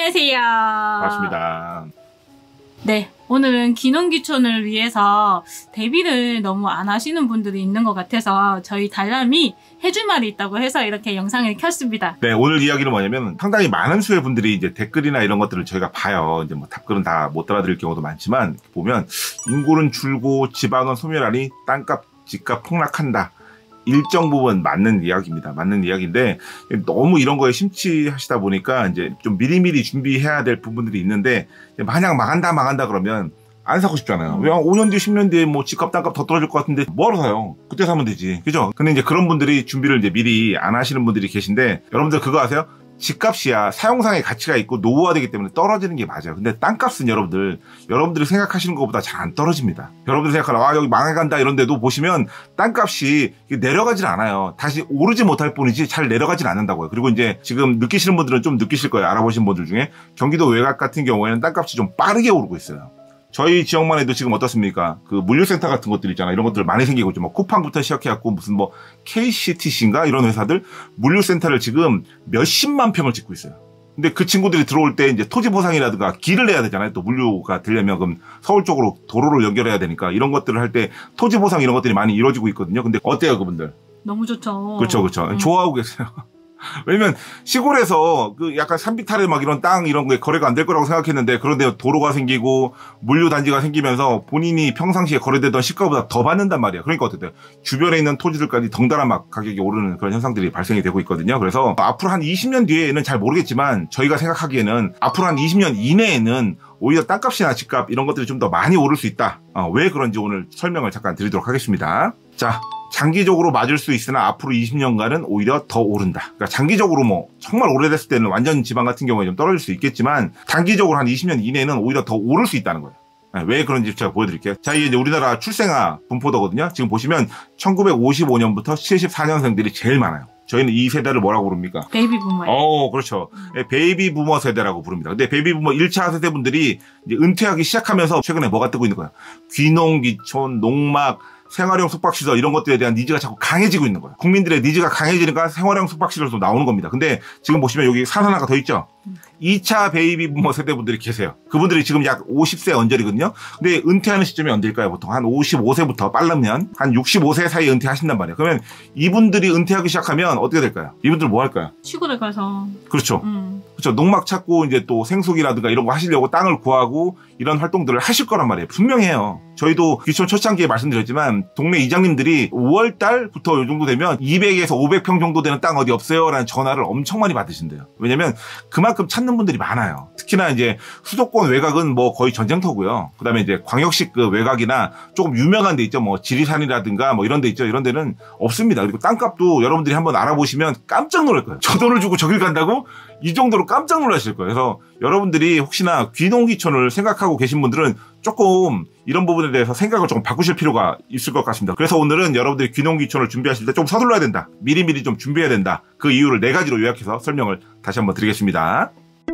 안녕하세요. 반갑습니다. 네, 오늘은 귀농귀촌을 위해서 대비를 너무 안 하시는 분들이 있는 것 같아서 저희 달람이 해줄 말이 있다고 해서 이렇게 영상을 켰습니다. 네, 오늘 이야기는 뭐냐면 상당히 많은 수의 분들이 이제 댓글이나 이런 것들을 저희가 봐요. 이제 뭐 답글은 다 못 알아들을 경우도 많지만 보면 인구는 줄고 지방은 소멸하니 땅값, 집값 폭락한다. 일정 부분 맞는 이야기입니다. 맞는 이야기인데 너무 이런 거에 심취하시다 보니까 이제 좀 미리미리 준비해야 될 부분들이 있는데 만약 망한다 그러면 안 사고 싶잖아요. 왜 5년 뒤, 10년 뒤에 뭐 집값, 땅값 더 떨어질 것 같은데 뭐하러 사요? 그때 사면 되지. 그죠? 근데 이제 그런 분들이 준비를 이제 미리 안 하시는 분들이 계신데 여러분들 그거 아세요? 집값이야 사용상의 가치가 있고 노후화되기 때문에 떨어지는 게 맞아요. 근데 땅값은 여러분들이 생각하시는 것보다 잘 안 떨어집니다. 여러분들이 생각하는 여기 망해간다 이런 데도 보시면 땅값이 내려가질 않아요. 다시 오르지 못할 뿐이지 잘 내려가질 않는다고요. 그리고 이제 지금 느끼시는 분들은 좀 느끼실 거예요. 알아보신 분들 중에 경기도 외곽 같은 경우에는 땅값이 좀 빠르게 오르고 있어요. 저희 지역만 해도 지금 어떻습니까? 그 물류센터 같은 것들 있잖아요. 이런 것들 많이 생기고 있죠. 뭐 쿠팡부터 시작해갖고 무슨 뭐 KCTC인가 이런 회사들 물류센터를 지금 몇십만 평을 짓고 있어요. 근데 그 친구들이 들어올 때 이제 토지 보상이라든가 길을 내야 되잖아요. 또 물류가 되려면 그럼 서울 쪽으로 도로를 연결해야 되니까 이런 것들을 할 때 토지 보상 이런 것들이 많이 이루어지고 있거든요. 근데 어때요, 그분들? 너무 좋죠. 그렇죠. 좋아하고 계세요. 왜냐면 시골에서 그 약간 산비탈에 막 이런 땅 이런 게 거래가 안 될 거라고 생각했는데 그런데 도로가 생기고 물류단지가 생기면서 본인이 평상시에 거래되던 시가보다 더 받는단 말이야. 그러니까 어떻게 주변에 있는 토지들까지 덩달아 막 가격이 오르는 그런 현상들이 발생이 되고 있거든요. 그래서 앞으로 한 20년 뒤에는 잘 모르겠지만 저희가 생각하기에는 앞으로 한 20년 이내에는 오히려 땅값이나 집값 이런 것들이 좀 더 많이 오를 수 있다. 왜 그런지 오늘 설명을 잠깐 드리도록 하겠습니다. 자, 장기적으로 맞을 수 있으나 앞으로 20년간은 오히려 더 오른다. 그러니까 장기적으로 뭐 정말 오래됐을 때는 완전 지방 같은 경우에 좀 떨어질 수 있겠지만 단기적으로 한 20년 이내는 오히려 더 오를 수 있다는 거예요. 왜 그런지 제가 보여드릴게요. 자, 이게 이제 우리나라 출생아 분포도거든요. 지금 보시면 1955년부터 74년생들이 제일 많아요. 저희는 이 세대를 뭐라고 부릅니까? 베이비 부머예요. 그렇죠. 베이비 부머 세대라고 부릅니다. 근데 베이비 부머 1차 세대분들이 이제 은퇴하기 시작하면서 최근에 뭐가 뜨고 있는 거야? 귀농, 귀촌, 농막, 생활형 숙박시설 이런 것들에 대한 니즈가 자꾸 강해지고 있는 거예요. 국민들의 니즈가 강해지니까 생활형 숙박시설도 나오는 겁니다. 근데 지금 보시면 여기 산 하나가 더 있죠? 2차 베이비 부머 세대분들이 계세요. 그분들이 지금 약 50세 언저리거든요. 근데 은퇴하는 시점이 언제일까요? 보통 한 55세부터 빠르면 한 65세 사이에 은퇴하신단 말이에요. 그러면 이분들이 은퇴하기 시작하면 어떻게 될까요? 이분들 뭐 할까요? 시골에 가서. 그렇죠. 그렇죠. 농막 찾고 이제 또 생수기라든가 이런 거 하시려고 땅을 구하고 이런 활동들을 하실 거란 말이에요. 분명해요. 저희도 귀촌 초창기에 말씀드렸지만 동네 이장님들이 5월 달부터 이 정도 되면 200에서 500평 정도 되는 땅 어디 없어요? 라는 전화를 엄청 많이 받으신대요. 왜냐면 그만큼 찾는 분들이 많아요. 특히나 이제 수도권 외곽은 뭐 거의 전쟁터고요. 그다음에 이제 광역시 그 외곽이나 조금 유명한 데 있죠. 뭐 지리산이라든가 뭐 이런 데 있죠. 이런 데는 없습니다. 그리고 땅값도 여러분들이 한번 알아보시면 깜짝 놀랄 거예요. 저 돈을 주고 저길 간다고? 이 정도로 깜짝 놀라실 거예요. 그래서 여러분들이 혹시나 귀농귀촌을 생각하고 계신 분들은 조금 이런 부분에 대해서 생각을 조금 바꾸실 필요가 있을 것 같습니다. 그래서 오늘은 여러분들이 귀농귀촌을 준비하실 때 좀 서둘러야 된다. 미리미리 좀 준비해야 된다. 그 이유를 4가지로 요약해서 설명을 다시 한번 드리겠습니다.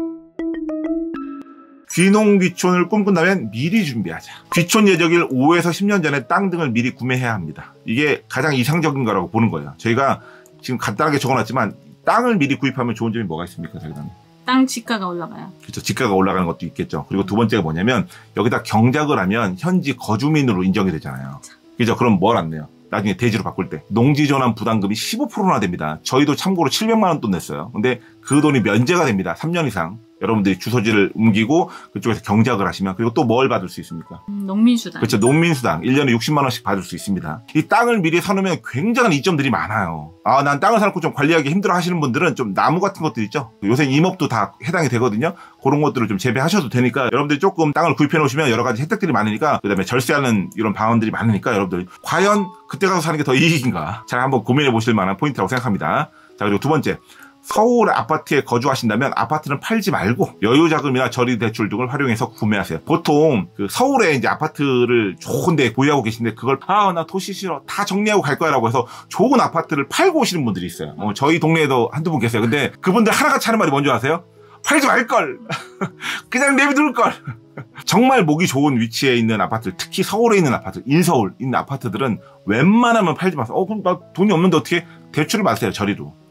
귀농귀촌을 꿈꾼다면 미리 준비하자. 귀촌 예정일 5에서 10년 전에 땅 등을 미리 구매해야 합니다. 이게 가장 이상적인 거라고 보는 거예요. 저희가 지금 간단하게 적어놨지만 땅을 미리 구입하면 좋은 점이 뭐가 있습니까? 저희는 땅 지가가 올라가요. 그렇죠. 지가가 올라가는 것도 있겠죠. 그리고 두 번째가 뭐냐면 여기다 경작을 하면 현지 거주민으로 인정이 되잖아요. 그죠? 그럼 뭘 안 내요? 나중에 대지로 바꿀 때 농지 전환 부담금이 15%나 됩니다. 저희도 참고로 700만 원 돈 냈어요. 근데 그 돈이 면제가 됩니다. 3년 이상. 여러분들이 주소지를 옮기고 그쪽에서 경작을 하시면 그리고 또 뭘 받을 수 있습니까? 농민수당. 그렇죠. 농민수당 1년에 60만 원씩 받을 수 있습니다. 이 땅을 미리 사놓으면 굉장한 이점들이 많아요. 난 땅을 사놓고 좀 관리하기 힘들어 하시는 분들은 좀 나무 같은 것들 있죠. 요새 임업도 다 해당이 되거든요. 그런 것들을 좀 재배하셔도 되니까 여러분들이 조금 땅을 구입해 놓으시면 여러 가지 혜택들이 많으니까 그다음에 절세하는 이런 방안들이 많으니까 여러분들이 과연 그때 가서 사는 게 더 이익인가 잘 한번 고민해 보실 만한 포인트라고 생각합니다. 자, 그리고 두 번째. 서울 아파트에 거주하신다면 아파트는 팔지 말고 여유자금이나 저리대출 등을 활용해서 구매하세요. 보통 그 서울에 이제 아파트를 좋은 데 보유하고 계신데 그걸 나 도시 싫어 다 정리하고 갈 거야 라고 해서 좋은 아파트를 팔고 오시는 분들이 있어요. 저희 동네에도 한두 분 계세요. 근데 그분들 하나같이 하는 말이 뭔지 아세요? 팔지 말걸 그냥 내비둘걸. 정말 보기 좋은 위치에 있는 아파트, 특히 서울에 있는 아파트, 인서울 있는 아파트들은 웬만하면 팔지 마세요. 그럼 나 돈이 없는데 어떻게 대출을 받으세요. 저리로.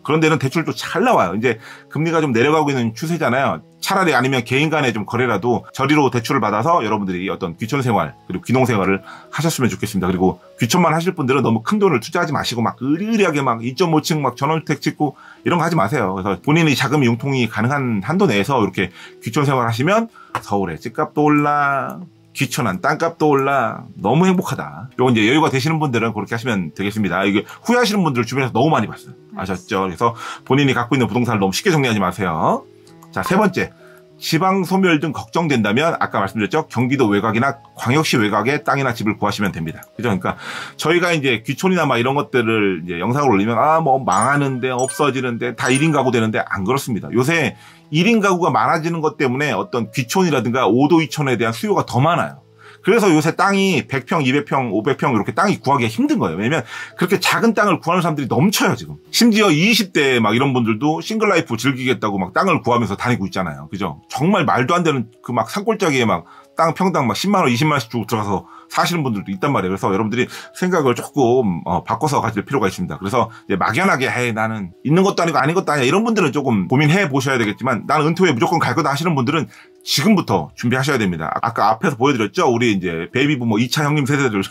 그런 데는 대출도 잘 나와요. 이제 금리가 좀 내려가고 있는 추세잖아요. 차라리 아니면 개인 간의 좀 거래라도 저리로 대출을 받아서 여러분들이 어떤 귀촌 생활 그리고 귀농 생활을 하셨으면 좋겠습니다. 그리고 귀촌만 하실 분들은 너무 큰 돈을 투자하지 마시고 막 의리하게 막 2.5층 막 전원주택 짓고 이런 거 하지 마세요. 그래서 본인이 자금 융통이 가능한 한도 내에서 이렇게 귀촌 생활 하시면 서울에 집값도 올라, 귀촌한 땅값도 올라, 너무 행복하다. 요건 이제 여유가 되시는 분들은 그렇게 하시면 되겠습니다. 이게 후회하시는 분들 주변에서 너무 많이 봤어요. 아셨죠? 그래서 본인이 갖고 있는 부동산을 너무 쉽게 정리하지 마세요. 자, 세 번째. 지방 소멸 등 걱정된다면 아까 말씀드렸죠. 경기도 외곽이나 광역시 외곽에 땅이나 집을 구하시면 됩니다. 그죠? 그러니까 저희가 이제 귀촌이나 막 이런 것들을 이제 영상을 올리면 뭐 망하는데 없어지는데 다 1인 가구 되는데 안 그렇습니다. 요새 1인 가구가 많아지는 것 때문에 어떤 귀촌이라든가 5도 2촌에 대한 수요가 더 많아요. 그래서 요새 땅이 100평, 200평, 500평 이렇게 땅이 구하기가 힘든 거예요. 왜냐면 그렇게 작은 땅을 구하는 사람들이 넘쳐요, 지금. 심지어 20대 막 이런 분들도 싱글라이프 즐기겠다고 막 땅을 구하면서 다니고 있잖아요. 그죠? 정말 말도 안 되는 그 막 산골짜기에 막 땅 평당 막 10만 원, 20만 원씩 주고 들어가서 사시는 분들도 있단 말이에요. 그래서 여러분들이 생각을 조금 바꿔서 가질 필요가 있습니다. 그래서 이제 막연하게 나는 있는 것도 아니고 아닌 것도 아니야 이런 분들은 조금 고민해 보셔야 되겠지만 나는 은퇴 후에 무조건 갈 거다 하시는 분들은 지금부터 준비하셔야 됩니다. 아까 앞에서 보여드렸죠? 우리 이제 베이비 부모 2차 형님 세대들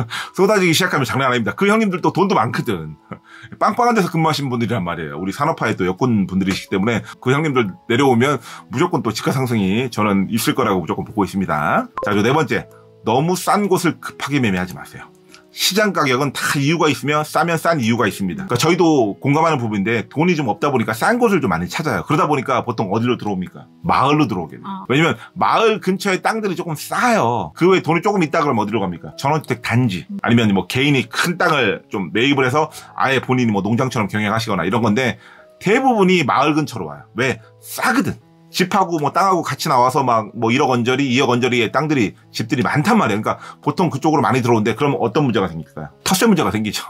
쏟아지기 시작하면 장난 아닙니다. 그 형님들도 돈도 많거든. 빵빵한 데서 근무하신 분들이란 말이에요. 우리 산업화에 또 여건 분들이시기 때문에 그 형님들 내려오면 무조건 또 집가 상승이 저는 있을 거라고 무조건 보고 있습니다. 자, 네 번째. 너무 싼 곳을 급하게 매매하지 마세요. 시장 가격은 다 이유가 있으며 싸면 싼 이유가 있습니다. 그러니까 저희도 공감하는 부분인데 돈이 좀 없다 보니까 싼 곳을 좀 많이 찾아요. 그러다 보니까 보통 어디로 들어옵니까? 마을로 들어오게 돼요. 왜냐면 마을 근처에 땅들이 조금 싸요. 그 외에 돈이 조금 있다 그러면 어디로 갑니까? 전원주택 단지 아니면 뭐 개인이 큰 땅을 좀 매입을 해서 아예 본인이 뭐 농장처럼 경영하시거나 이런 건데 대부분이 마을 근처로 와요. 왜? 싸거든. 집하고 뭐 땅하고 같이 나와서 막 뭐 1억 원짜리, 2억 원짜리의 땅들이 집들이 많단 말이에요. 그러니까 보통 그쪽으로 많이 들어오는데 그러면 어떤 문제가 생길까요? 터세 문제가 생기죠.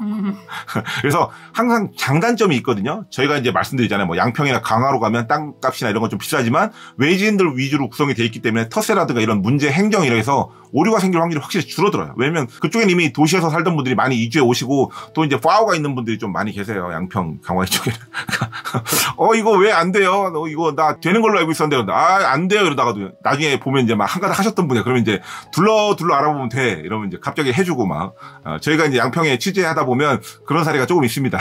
그래서 항상 장단점이 있거든요. 저희가 이제 말씀드리잖아요. 뭐 양평이나 강화로 가면 땅값이나 이런 건 좀 비싸지만 외지인들 위주로 구성이 돼 있기 때문에 터세라든가 이런 문제 행정 이래서 오류가 생길 확률이 확실히 줄어들어요. 왜냐면 그쪽엔 이미 도시에서 살던 분들이 많이 이주해 오시고 또 이제 파워가 있는 분들이 좀 많이 계세요. 양평, 강화 이쪽에는. 이거 왜 안 돼요? 이거 나 되는 걸로 알고 있었는데 안 돼요 이러다가도 나중에 보면 이제 막 한가닥 하셨던 분이야. 그러면 이제 둘러 알아보면 돼. 이러면 이제 갑자기 해주고 막 저희가 이제 양평에 취재하다 보면 그런 사례가 조금 있습니다.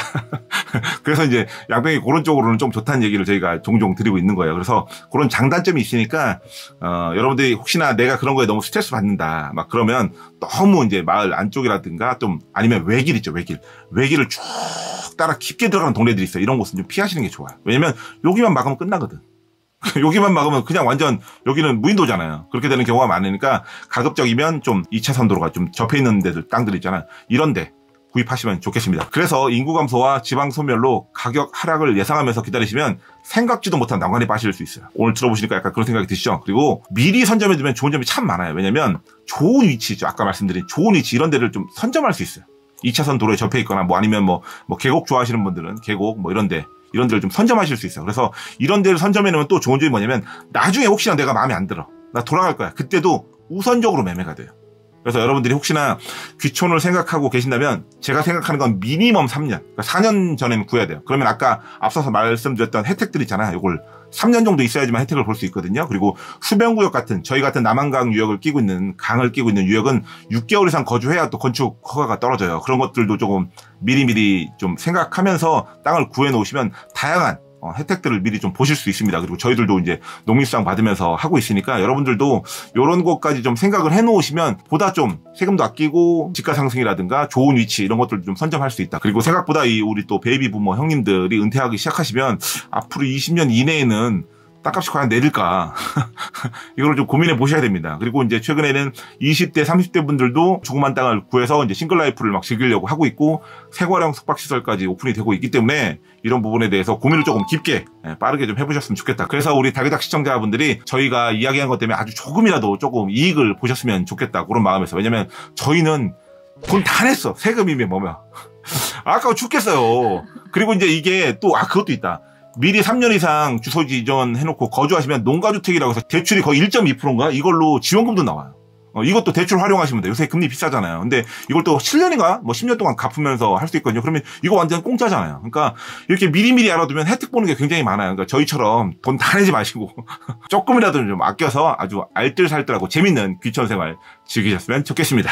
그래서 이제 양평이 그런 쪽으로는 좀 좋다는 얘기를 저희가 종종 드리고 있는 거예요. 그래서 그런 장단점이 있으니까 여러분들이 혹시나 내가 그런 거에 너무 스트레스 받는다 막 그러면 너무 이제 마을 안쪽이라든가 좀 아니면 외길 있죠. 외길을 쭉 따라 깊게 들어가는 동네들이 있어요. 이런 곳은 좀 피하시는 게 좋아요. 왜냐면 여기만 막으면 끝나거든. 여기만 막으면 그냥 완전 여기는 무인도잖아요. 그렇게 되는 경우가 많으니까 가급적이면 좀 2차선 도로가 좀 접해 있는 데들 땅들 있잖아요. 이런 데 구입하시면 좋겠습니다. 그래서 인구 감소와 지방 소멸로 가격 하락을 예상하면서 기다리시면 생각지도 못한 난관에 빠질 수 있어요. 오늘 들어보시니까 약간 그런 생각이 드시죠? 그리고 미리 선점해두면 좋은 점이 참 많아요. 왜냐면 좋은 위치죠. 아까 말씀드린 좋은 위치 이런 데를 좀 선점할 수 있어요. 2차선 도로에 접해 있거나 뭐 아니면 뭐 계곡 좋아하시는 분들은 계곡 뭐 이런 데를 좀 선점하실 수 있어요. 그래서 이런 데를 선점해놓으면 또 좋은 점이 뭐냐면 나중에 혹시나 내가 마음에 안 들어. 나 돌아갈 거야. 그때도 우선적으로 매매가 돼요. 그래서 여러분들이 혹시나 귀촌을 생각하고 계신다면 제가 생각하는 건 미니멈 3년. 그러니까 4년 전에는 구해야 돼요. 그러면 아까 앞서서 말씀드렸던 혜택들 있잖아요. 이걸 3년 정도 있어야지만 혜택을 볼 수 있거든요. 그리고 수변구역 같은 저희 같은 남한강 유역을 끼고 있는 강을 끼고 있는 유역은 6개월 이상 거주해야 또 건축 허가가 떨어져요. 그런 것들도 조금 미리미리 좀 생각하면서 땅을 구해 놓으시면 다양한 혜택들을 미리 좀 보실 수 있습니다. 그리고 저희들도 이제 농민수당 받으면서 하고 있으니까 여러분들도 이런 것까지 좀 생각을 해놓으시면 보다 좀 세금도 아끼고 집가 상승이라든가 좋은 위치 이런 것들도 좀 선점할 수 있다. 그리고 생각보다 우리 또 베이비 부모 형님들이 은퇴하기 시작하시면 앞으로 20년 이내에는 땅값이 과연 내릴까? 이걸 좀 고민해 보셔야 됩니다. 그리고 이제 최근에는 20대, 30대 분들도 조그만 땅을 구해서 이제 싱글라이프를 막 즐기려고 하고 있고 생활형 숙박시설까지 오픈이 되고 있기 때문에 이런 부분에 대해서 고민을 조금 깊게 빠르게 좀 해보셨으면 좋겠다. 그래서 우리 다기닥 시청자분들이 저희가 이야기한 것 때문에 아주 조금이라도 조금 이익을 보셨으면 좋겠다. 그런 마음에서. 왜냐면 저희는 돈 다 냈어. 세금이면 뭐면. 아까워 죽겠어요. 그리고 이제 이게 또 그것도 있다. 미리 3년 이상 주소지 이전해놓고 거주하시면 농가주택이라고 해서 대출이 거의 1.2%인가? 이걸로 지원금도 나와요. 이것도 대출 활용하시면 돼요. 요새 금리 비싸잖아요. 근데 이걸 또 7년인가 뭐 10년 동안 갚으면서 할 수 있거든요. 그러면 이거 완전 공짜잖아요. 그러니까 이렇게 미리미리 알아두면 혜택 보는 게 굉장히 많아요. 그러니까 저희처럼 돈 다 내지 마시고 조금이라도 좀 아껴서 아주 알뜰살뜰하고 재밌는 귀촌 생활 즐기셨으면 좋겠습니다.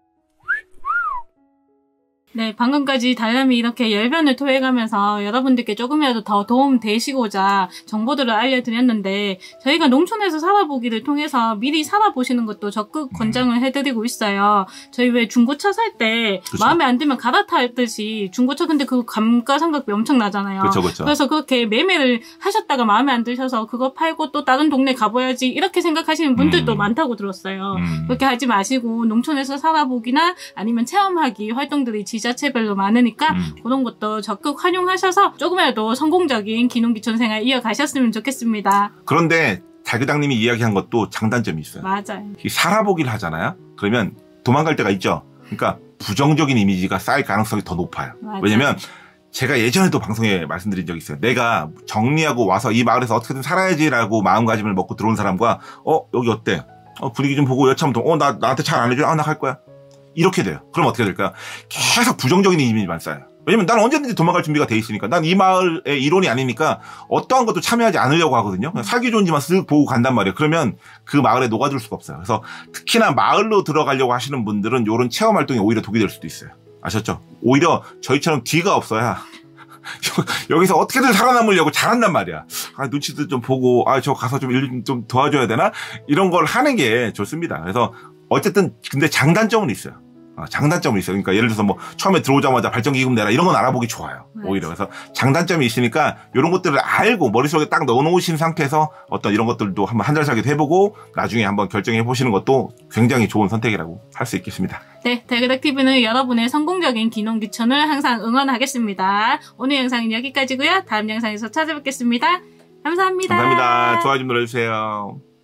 네, 방금까지 달람이 이렇게 열변을 토해가면서 여러분들께 조금이라도 더 도움 되시고자 정보들을 알려드렸는데 저희가 농촌에서 살아보기를 통해서 미리 살아보시는 것도 적극 권장을 해드리고 있어요. 저희 왜 중고차 살 때 마음에 안 들면 갈아타듯이 중고차 근데 그 감가상각비 엄청 나잖아요. 그렇죠. 그래서 그렇게 매매를 하셨다가 마음에 안 드셔서 그거 팔고 또 다른 동네 가봐야지 이렇게 생각하시는 분들도 많다고 들었어요. 그렇게 하지 마시고 농촌에서 살아보기나 아니면 체험하기 활동들이 지자체별로 많으니까 그런 것도 적극 활용하셔서 조금이라도 성공적인 기농기촌 생활 이어가셨으면 좋겠습니다. 그런데 달그당님이 이야기한 것도 장단점이 있어요. 맞아요. 살아보기를 하잖아요. 그러면 도망갈 때가 있죠. 그러니까 부정적인 이미지가 쌓일 가능성이 더 높아요. 맞아요. 왜냐면 제가 예전에도 방송에 말씀드린 적이 있어요. 내가 정리하고 와서 이 마을에서 어떻게든 살아야지라고 마음가짐을 먹고 들어온 사람과 여기 어때? 분위기 좀 보고 여차하면 나한테 잘 안 해줘? 나 갈 거야. 이렇게 돼요. 그럼 어떻게 될까요? 계속 부정적인 이미지만 쌓여요. 왜냐면 난 언제든지 도망갈 준비가 돼 있으니까. 난 이 마을의 일원이 아니니까 어떠한 것도 참여하지 않으려고 하거든요. 그냥 살기 좋은 집만 쓱 보고 간단 말이에요. 그러면 그 마을에 녹아들 수가 없어요. 그래서 특히나 마을로 들어가려고 하시는 분들은 이런 체험 활동이 오히려 독이 될 수도 있어요. 아셨죠? 오히려 저희처럼 뒤가 없어야 여기서 어떻게든 살아남으려고 잘한단 말이야. 눈치도 좀 보고 저 가서 좀 일 좀 도와줘야 되나? 이런 걸 하는 게 좋습니다. 그래서 어쨌든 근데 장단점은 있어요. 장단점은 있어요. 그러니까 예를 들어서 뭐 처음에 들어오자마자 발전기금 내라 이런 건 알아보기 좋아요. 오히려. 그래서 장단점이 있으니까 이런 것들을 알고 머릿속에 딱 넣어놓으신 상태에서 어떤 이런 것들도 한번 한 달 살기도 해보고 나중에 한번 결정해 보시는 것도 굉장히 좋은 선택이라고 할 수 있겠습니다. 네, 달그닥TV는 여러분의 성공적인 기농기촌을 항상 응원하겠습니다. 오늘 영상은 여기까지고요. 다음 영상에서 찾아뵙겠습니다. 감사합니다. 감사합니다. 좋아요 좀 눌러주세요.